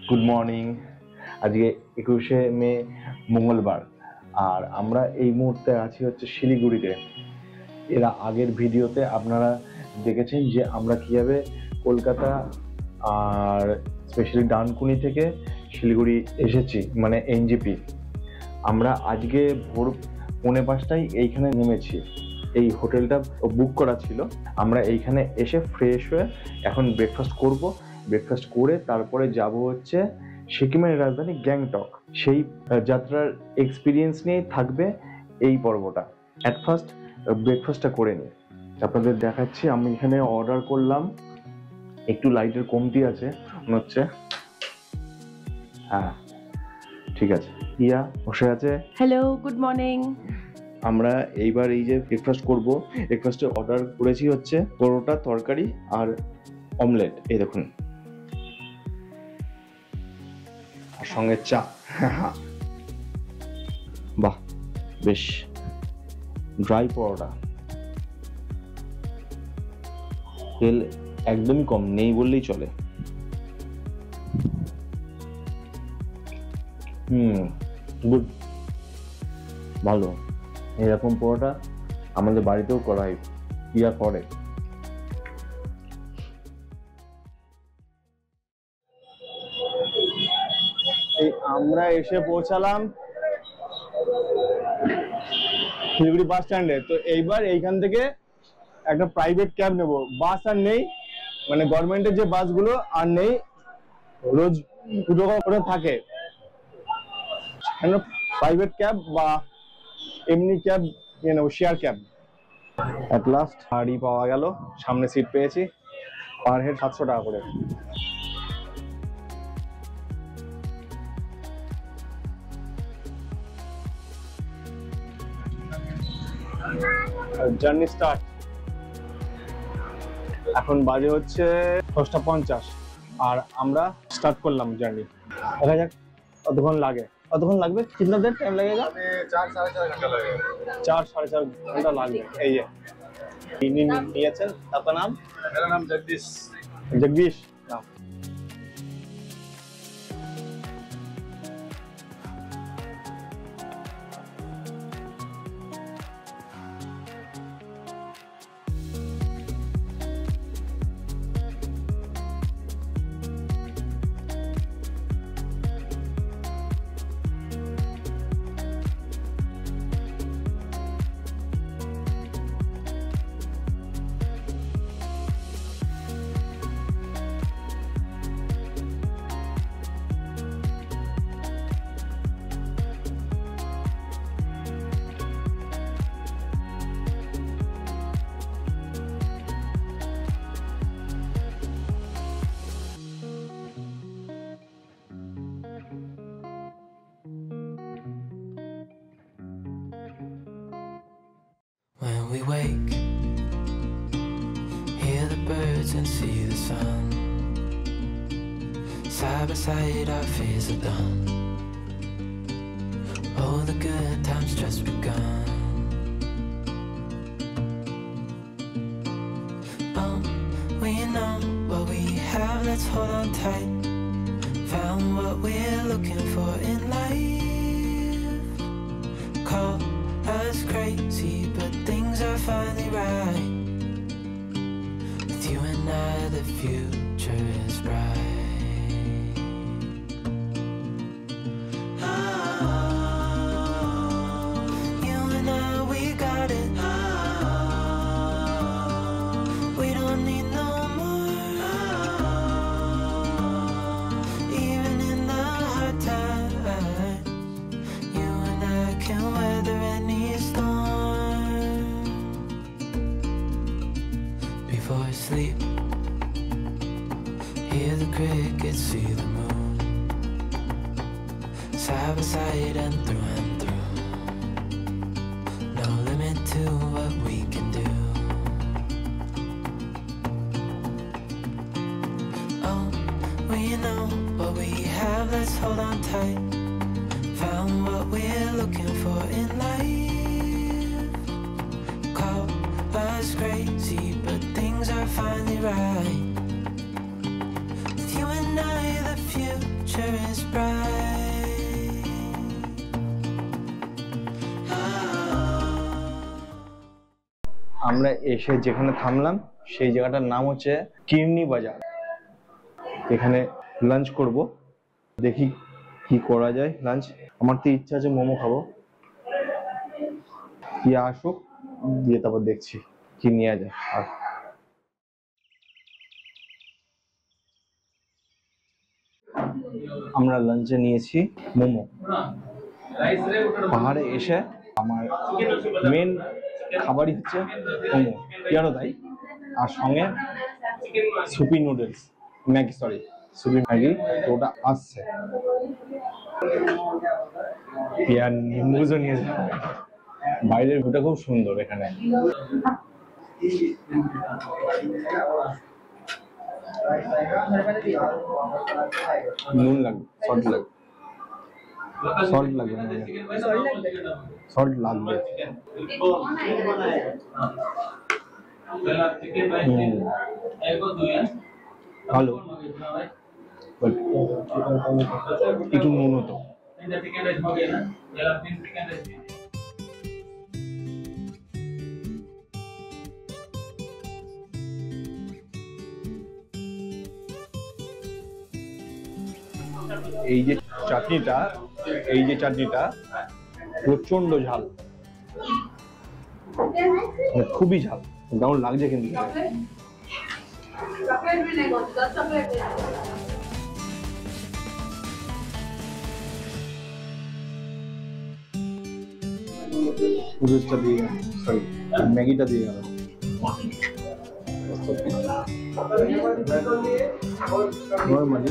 Good morning. আজকে 21শে মে মঙ্গলবার, আর আমরা এই মুহূর্তে আছি হচ্ছে শিলিগুড়িতে। এর আগের ভিডিওতে আপনারা দেখেছেন যে আমরা কিভাবে কলকাতা আর স্পেশালি ডানকুনি থেকে শিলিগুড়ি এসেছি, মানে এনজেপি। আমরা আজকে ভোর 4:45টায় এইখানে নেমেছি। এই হোটেলটা বুক করা ছিল। আমরা এইখানে এসে ফ্রেশ হয়ে এখন ব্রেকফাস্ট করব। ব্রেকফাস্ট করে তারপরে যাব হচ্ছে সিকিমের রাজধানী গ্যাংটক। সেই যাত্রার এক্সপিরিয়েন্স নিয়ে থাকবে এই পর্বটা। অ্যাট ফার্স্ট ব্রেকফাস্টটা করে নিই, আপনাদের দেখাচ্ছি। আমি এখানে অর্ডার করলাম, একটু লাইটের কমতি আছে মনে হচ্ছে। হ্যাঁ ঠিক আছে। ইয়া বসে আছে। Hello, good morning. আমরা এইবার এই যে ব্রেকফাস্ট করব, ব্রেকফাস্টে অর্ডার করেছি হচ্ছে পরোটা, তরকারি আর অমলেট। এই দেখুন, আর সঙ্গে চা। বাহ, বেশ ড্রাই পরোটা, তেল একদমই কম, নেই বললেই চলে। গুড, ভালো। এরকম পরোটা আমাদের বাড়িতেও করা হয়, ইয়া করে। এই আমরা এসে পৌঁছালাম শিলিগুড়ি বাস স্ট্যান্ডে। তো এইবার এইখান থেকে একটা প্রাইভেট ক্যাব নেব। বাস আর নেই, মানে গভর্নমেন্টের যে বাসগুলো আর নেই, রোজ দুটো করে থাকে। প্রাইভেট ক্যাব বা এমনি ক্যাব নিয়ে নেবো, শেয়ার ক্যাব। অ্যাট লাস্ট গাড়ি পাওয়া গেল, সামনে সিট পেয়েছি। পার হেড 700 টাকা করে। Journey start. এখন বাজে হচ্ছে 10:50 আর আমরা স্টার্ট করলাম জার্নি। দেখা যাক কতক্ষণ লাগে। কতক্ষণ লাগবে? কিतना देर टाइम लगेगा? 4-4.5 घंटा लगेगा। 4-4.5 ঘন্টা লাগবে। এই যে নিয়েছেন। আপনার নাম? मेरा नाम जगदीश। जगदीश नाम। When we wake, hear the birds and see the sun. Side by side our fears are done. Oh, the good times just begun. Oh, we know what we have, let's hold on tight. Found what we're looking for in life. Call us crazy, but things are finally right. With you and I, the future is bright. You and I, we got it. We don't need no more. Even in the hard times, you and I can weather any storm. Before I sleep, hear the crickets, see the moon. Side by side and through. No limit to what we can do. Oh, we know what we have, let's hold on tight. Found what we're looking for in life. Call us crazy, but things are finally right. With you and I, the future future is bright. আমরা এসে যেখানে থামলাম সেই জায়গাটার নাম হচ্ছে কিরনি বাজার। এখানে lunch করব, দেখি কি করা যায় লাঞ্চ। আমার তো ইচ্ছা আছে মোমো খাবো, কি আসুক দিয়ে তারপর দেখছি কি নিয়ে যায়। আর আমরা লাঞ্চে নিয়েছি মোমো। পাহাড়ে এসে আমার মেন খাবারই হচ্ছে মোমো, কেন তাই, আর সঙ্গে সুপি নুডলস, সুপি ম্যাগি, তো ওটা আসছে। পেয়ার নিম্বুজও নিয়ে যাবে। বাইরের ভিউটা খুব সুন্দর এখানে। নুন লাগবে, সল্ট লাগবে, সল্ট লাগবে, সল্ট লাগবে। ভালো, একটু নুন হতো। এই যে চাটনিটা প্রচন্ড ঝাল, খুবই ঝাল, দারুণ লাগছে কিন্তু। নুডলসটা দিয়ে গেল, সরি ম্যাগিটা দিয়ে গেল। নরমালি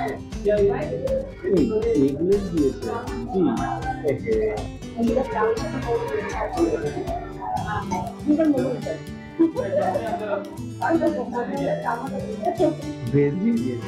এগুলো দিয়েছে কি ভেজ দিয়ে দিয়েছে।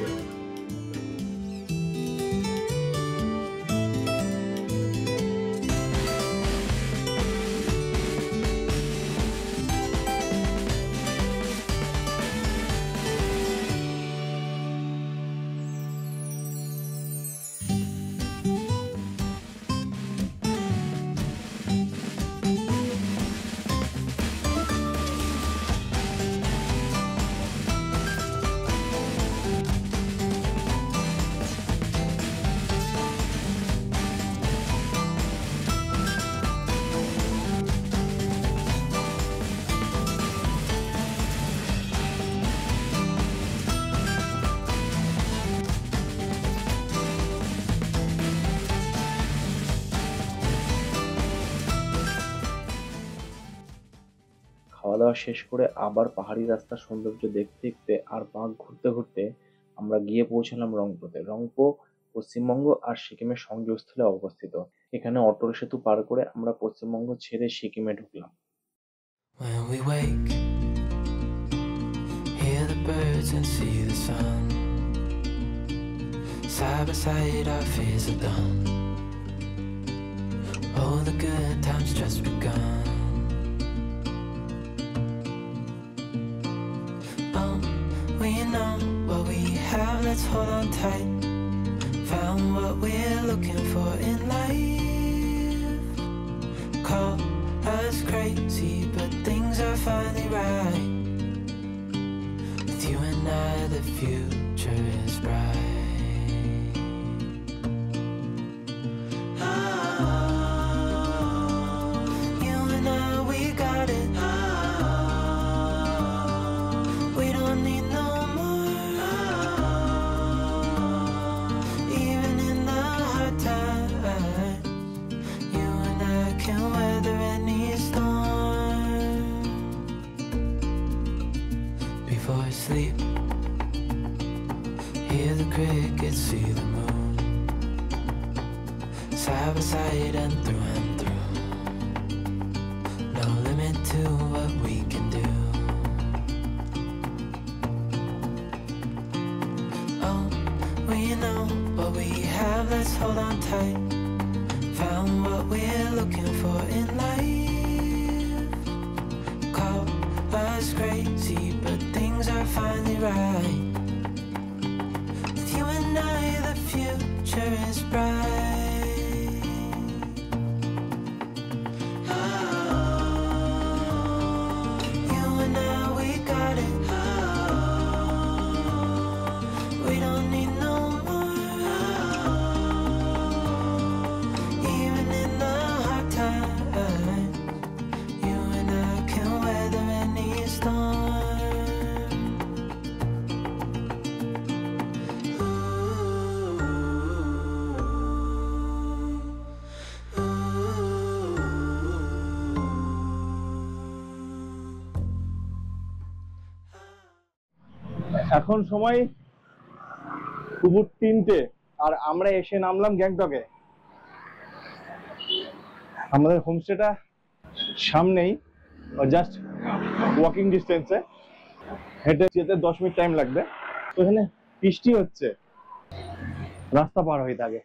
খাওয়া দাওয়া শেষ করে আবার পাহাড়ি রাস্তার সৌন্দর্য দেখতে দেখতে আর বাঘ ঘুরতে ঘুরতে আমরা গিয়ে পৌঁছালাম রংপুতে। রংপুর পশ্চিমবঙ্গ আর সিকিমের সংযোগস্থলে অবস্থিত। এখানে অটল সেতু পার করে আমরা পশ্চিমবঙ্গ ছেড়ে সিকিমে ঢুকলাম। When we wake, hear the birds and see the sun. Side by side our fears are done. Oh, the good times just begun. We know what we have, let's hold on tight. Found what we're looking for in life. Call us crazy, but things are finally right. With you and I, the future is bright. You and I, we got it. We don't need no more. Even in the hard times, you and I can weather any storm. Before I sleep, hear the crickets, see the moon. Side by side and through. No limit to what we can do. We know what we have, let's hold on tight. Found what we're looking for in life. Call us crazy, but things are finally right. With you and I, the future future is bright. You and I, we got it. We don't need no more. Even in the hard times, you and I can weather any storm. এখন সময় দুপুর 3টে আর আমরা এসে নামলাম গ্যাংটকে। আমাদের হোমস্টেটা সামনেই, জাস্ট ওয়াকিং ডিস্টেন্সে, হেঁটে যেতে 10 মিনিট টাইম লাগবে। তো এখানে বৃষ্টি হচ্ছে, রাস্তা পার হয়ে থাকে,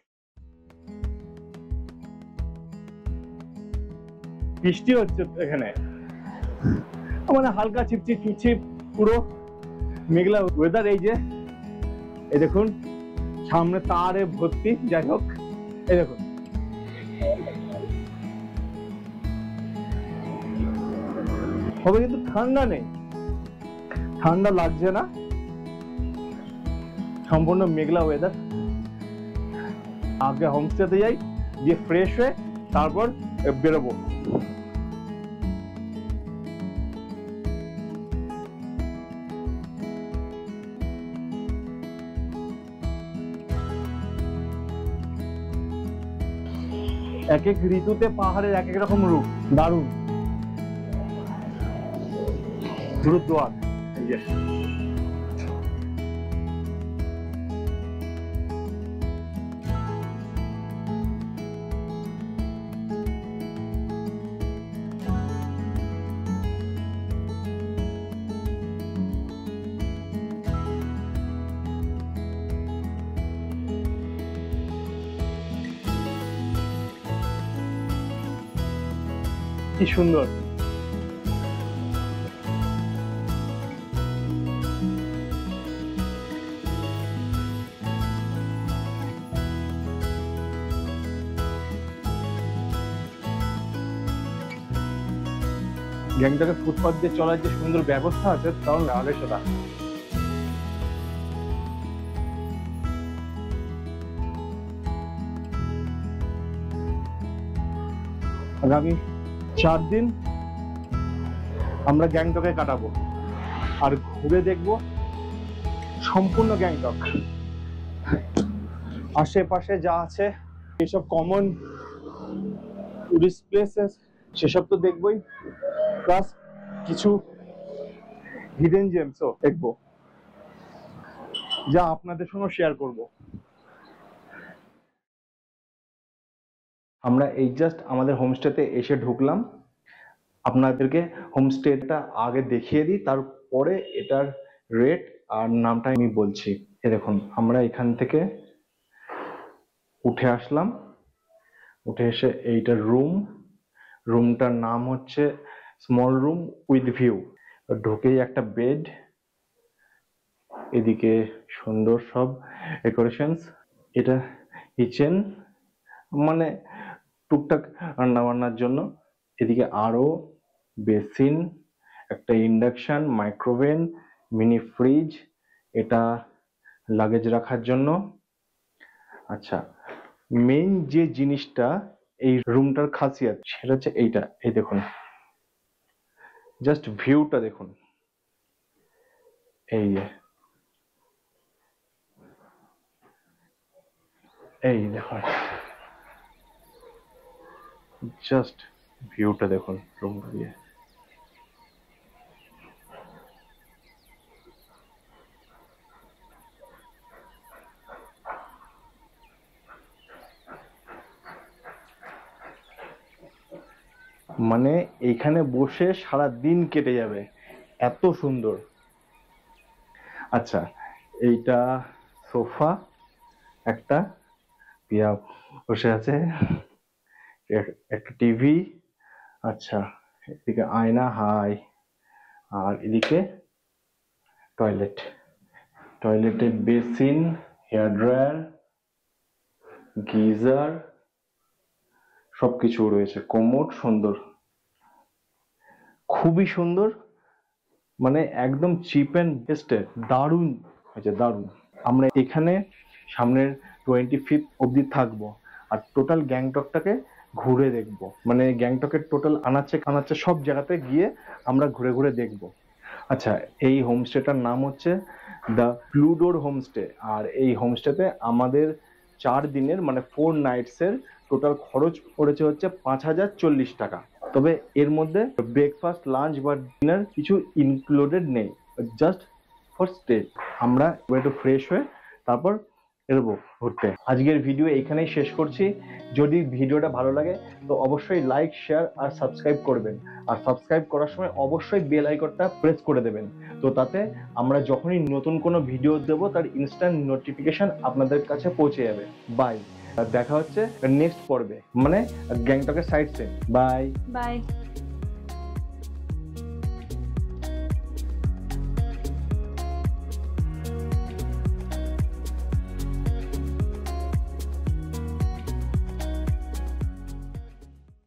বৃষ্টি হচ্ছে এখানে, মানে হালকা ছিপছিপ ছিপছিপ, পুরো মেঘলা ওয়েদার। এই যে এই দেখুন সামনে তারে ভর্তি, যাই হোক এই দেখুন হবে, কিন্তু ঠান্ডা নেই, ঠান্ডা লাগছে না, সম্পূর্ণ মেঘলা ওয়েদার। আগে হোমস্টেতে যাই, গিয়ে ফ্রেশ হয়ে তারপর বেরোবো। এক এক ঋতুতে পাহাড়ের এক এক রকম রূপ, দারুণ। গুরুদ্বার, এই যে কি সুন্দর। গ্যাংটকে ফুটপাথ দিয়ে চলার যে সুন্দর ব্যবস্থা আছে, তাও নাহলে সেটা। আগামী 4 দিন আমরা গ্যাংটকে কাটাবো আর ঘুরে দেখবো সম্পূর্ণ গ্যাংটক। আশেপাশে যা আছে এসব কমন টুরিস্ট প্লেসেস সেসব তো দেখবোই, প্লাস কিছু হিডেন জেমসও দেখবো, যা আপনাদের সঙ্গে শেয়ার করব। আমরা এই জাস্ট আমাদের হোমস্টেতে এসে ঢুকলাম। আপনাদেরকে হোমস্টেটা আগে দেখিয়ে দিই, তারপরে এটার রেট আর নামটা আমি বলছি। এই দেখুন আমরা এখান থেকে উঠে আসলাম, উঠে এসে এইটার রুমটার নাম হচ্ছে স্মল রুম উইথ ভিউ। ঢুকেই একটা বেড, এদিকে সুন্দর সব ডেকোরেশনস। এটা কিচেন, মানে টুকটাক রান্না বান্নার জন্য। এদিকে আরো বেসিন, একটা ইন্ডাকশন, মাইক্রোওভেন, মিনি ফ্রিজ, এটা লাগেজ রাখার জন্য। আচ্ছা, মেইন যে জিনিসটা এই রুমটার খাসিয়াত সেটা হচ্ছে এইটা। এই দেখুন, জাস্ট ভিউটা দেখুন, এই যে এই দেখুন, জাস্ট ভিউটা দেখুন রুমটা দিয়ে। মানে এইখানে বসে সারা দিন কেটে যাবে, এত সুন্দর। আচ্ছা, এইটা সোফা, একটা পিয়া বসে আছে, একটা টিভি। আচ্ছা, এদিকে আয়না, হাই, আর এদিকে টয়লেটের বেসিন, হেয়ার ড্রায়ার, গিজার সবকিছু রয়েছে, কোমোড সুন্দর, খুবই সুন্দর, মানে একদম চিপ অ্যান্ড বেস্টে দারুণ হয়েছে, দারুণ। আমরা এখানে সামনের 25 অবধি থাকবো আর টোটাল গ্যাংটকটাকে ঘুরে দেখবো, মানে গ্যাংটকের টোটাল আনাচে কানাচে সব জায়গাতে গিয়ে আমরা ঘুরে ঘুরে দেখবো। আচ্ছা, এই হোমস্টেটার নাম হচ্ছে দ্য প্লুডোর হোমস্টে, আর এই হোমস্টেতে আমাদের 4 দিনের মানে 4 নাইটসের টোটাল খরচ পড়েছে হচ্ছে 5,040 টাকা। তবে এর মধ্যে ব্রেকফাস্ট, লাঞ্চ বা ডিনার কিছু ইনক্লুডেড নেই, জাস্ট ফর স্টে। আমরা একটু ফ্রেশ হয়ে তারপর এরবো ঘুরতে। আজকের ভিডিও এখানেই শেষ করছি। যদি ভিডিওটা ভালো লাগে তো অবশ্যই লাইক, শেয়ার আর সাবস্ক্রাইব করবেন। আর সাবস্ক্রাইব করার সময় অবশ্যই বেল আইকনটা প্রেস করে দেবেন, তো তাতে আমরা যখনই নতুন কোনো ভিডিও দেবো তার ইনস্ট্যান্ট নোটিফিকেশন আপনাদের কাছে পৌঁছে যাবে। বাই, দেখা হচ্ছে নেক্সট পর্বে, মানে গ্যাংটকের সাইড সিন। Bye bye.